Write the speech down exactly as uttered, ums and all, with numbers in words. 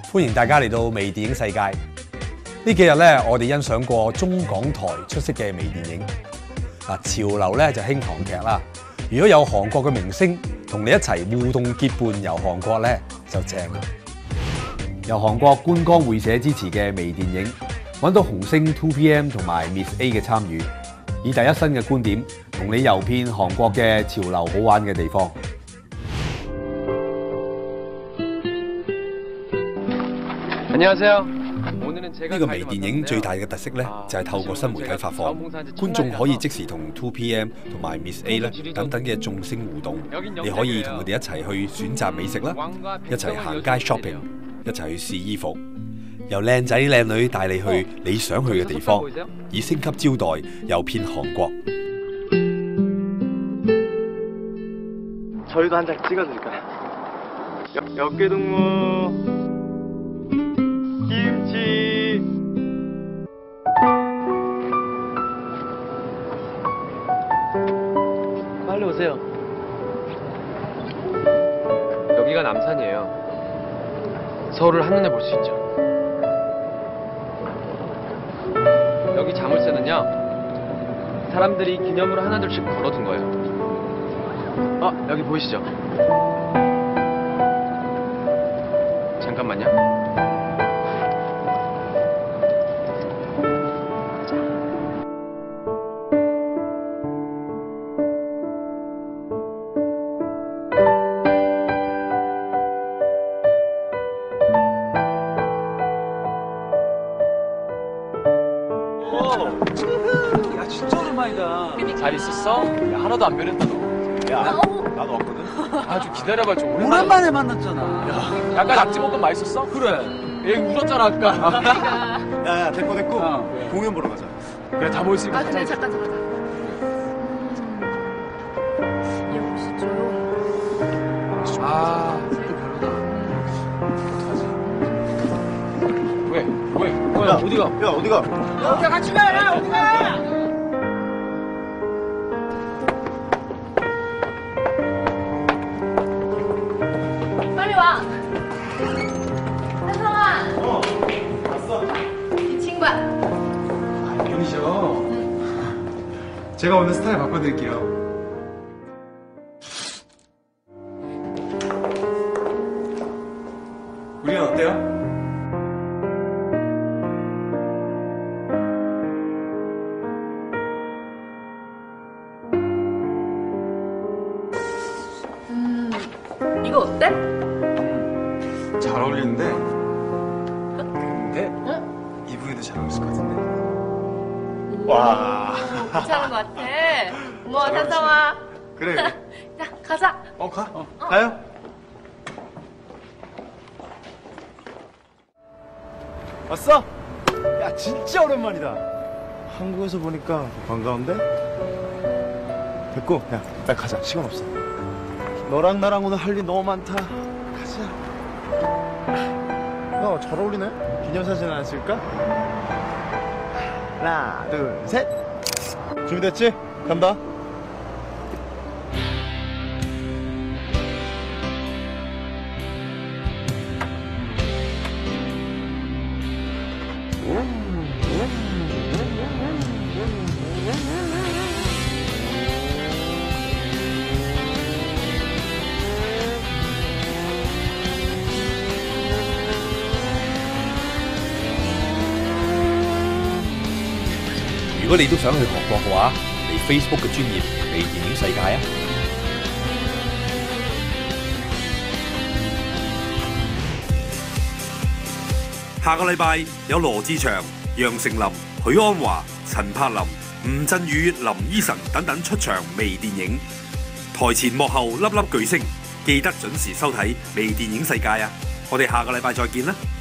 歡迎大家嚟到微電影世界。呢幾日咧，我哋欣賞過中港台出色嘅微電影。嗱，潮流咧就興韓劇啦。如果有韓國嘅明星同你一齊互動結伴遊韓國咧，就正啦。由韓國觀光會社支持嘅微電影，揾到紅星 two P M 同埋 Miss A 嘅參與，以第一身嘅觀點同你遊遍韓國嘅潮流好玩嘅地方。 呢個微電影最大嘅特色咧，就係透過新媒體發放，觀眾可以即時同 two P M 同埋 Miss A 咧等等嘅眾星互動。你可以同佢哋一齊去選擇美食啦，一齊行街 shopping， 一齊去試衣服，由靚仔靚女帶你去你想去嘅地方，以星級招待遊遍韓國。 저희도 한 장 찍어드릴까요? 역계동무 김치 빨리 오세요. 여기가 남산이에요. 서울을 한눈에 볼 수 있죠. 여기 자물쇠는요, 사람들이 기념으로 하나둘씩 걸어둔 거예요. 아, 여기 보이시죠? 잠깐만요. 야 진짜 오랜만이다. 잘 있었어? 야, 하나도 안 변했다 너. 야 나도 왔거든. 아, 좀 기다려봐 좀. 오랜만에 만났잖아. 야, 약간 낙지볶음 맛있었어? 그래. 얘 울었잖아 아까. 야야 됐고 됐고. 어. 공연 보러 가자. 그래, 다 모였으니까. 아 근데 잠깐 잠깐 잠깐. 얘 옷이 조용. 아, 또 별로다. 어떡하지? 왜? 왜? 뭐야? 어디가? 야 어디가? 야 같이 가! 야 어디 가! 빨리 와. 한성아. 어 왔어. 이 친구야. 아 이분이셔. 제가 오늘 스타일 바꿔드릴게요. 우리는 어때요? 음 이거 어때? 잘 어울리는데 근데 응? 이분이도 잘 어울릴 것 같은데. 와. 괜찮은 것 같아. 고마워 한성아. 그래 그래. 자 가자. 어 가. 어. 가요. 왔어? 야 진짜 오랜만이다. 한국에서 보니까 반가운데? 됐고 야 빨리 가자. 시간 없어. 너랑 나랑 오늘 할 일 너무 많다. 가자. 야 잘 어울리네. 기념사진 하나 찍을까? 하나 둘 셋. 준비됐지? 간다. 如果你都想去韓國嘅話，嚟 Facebook 嘅專頁微電影世界啊！下個禮拜有羅志祥、楊丞琳、許鞍華、陳柏霖、吳鎮宇、林依晨等等出場微電影。台前幕後粒粒巨星，記得準時收睇微電影世界啊！我哋下個禮拜再見啦！